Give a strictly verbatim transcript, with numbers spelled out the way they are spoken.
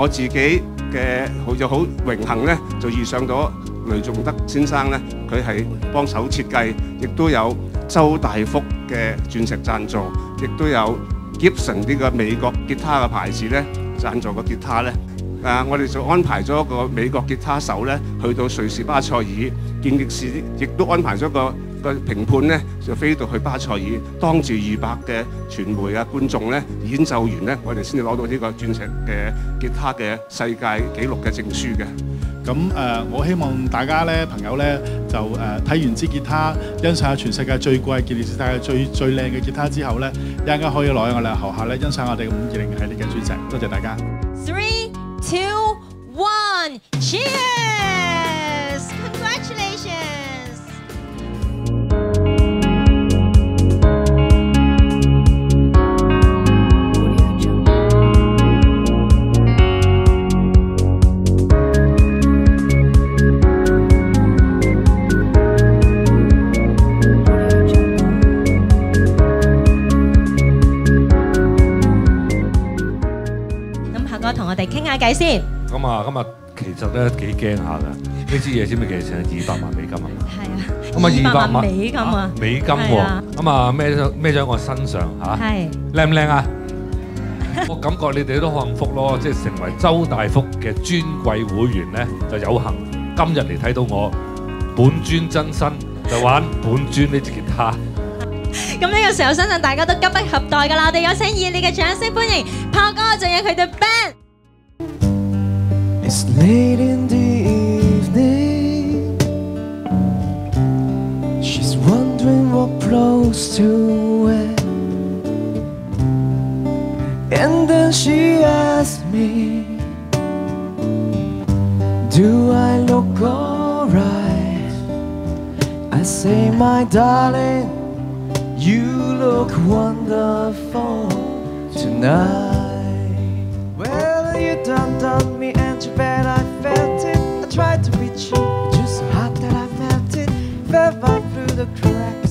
我自己嘅好就好榮幸咧，就遇上咗雷仲德先生咧，佢係幫手設計，亦都有周大福嘅鑽石贊助，亦都有 Gibson 呢個美國吉他嘅牌子咧贊助個吉他咧。啊，我哋就安排咗個美國吉他手咧去到瑞士巴塞爾，健力士亦都安排咗個個評判咧就飛到去巴塞爾，當住二百嘅傳媒啊觀眾咧演奏完咧，我哋先至攞到呢個鑽石嘅吉他嘅世界紀錄嘅證書嘅。 咁誒、呃，我希望大家咧朋友咧就誒睇、呃、完支吉他，欣賞下全世界最貴、健力士世界最最靚嘅吉他之後咧，一陣間可以攞喺我哋後下咧欣賞我哋嘅五二零系列嘅鑽石。多謝大家。 Three, two, one, cheers! Congratulations! 我同我哋傾下偈先。 咁啊，今日其實咧幾驚下㗎。呢支嘢知唔知幾錢？二百萬美金啊！係啊。咁啊，二百萬美金啊！美金喎。咁啊，孭咗孭咗喺我身上嚇。係。靚唔靚啊？我感覺你哋都好幸福咯，即係成為周大福嘅尊貴會員咧，就有幸今日嚟睇到我本尊真身，就玩本尊呢支吉他。 咁呢個時候，相信大家都急不及待㗎啦！我哋有請熱烈嘅掌聲歡迎炮哥，仲有佢哋 band。 It's late in the evening. She's wondering what clothes to wear. And then she asks me, do I look alright? I say, my darling, you look wonderful tonight. Well, you done done me and you bet I felt it. I tried to reach you, but you're so hot that I melted. Fell right through the crack.